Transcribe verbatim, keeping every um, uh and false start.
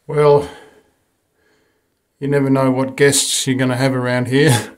Well, you never know what guests you're going to have around here.